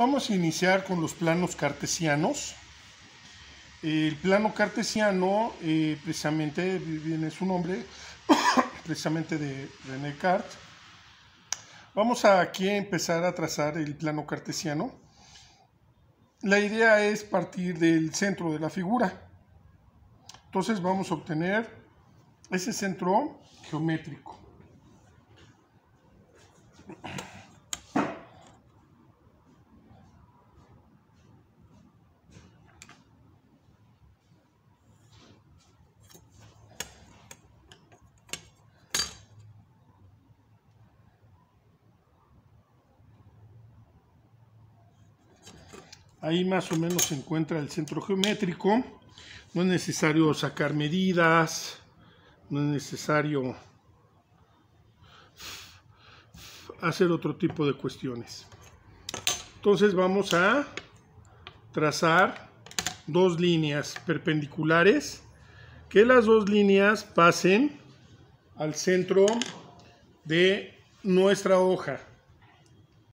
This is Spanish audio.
Vamos a iniciar con los planos cartesianos. El plano cartesiano, precisamente viene su nombre, precisamente de René Descartes. Vamos aquí a empezar a trazar el plano cartesiano. La idea es partir del centro de la figura. Entonces vamos a obtener ese centro geométrico. Ahí más o menos se encuentra el centro geométrico. No es necesario sacar medidas, no es necesario hacer otro tipo de cuestiones. Entonces vamos a trazar dos líneas perpendiculares, que las dos líneas pasen al centro de nuestra hoja.